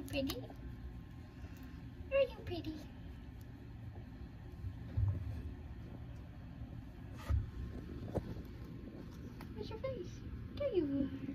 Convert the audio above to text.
pretty? Are you pretty? Where's your face? There you are.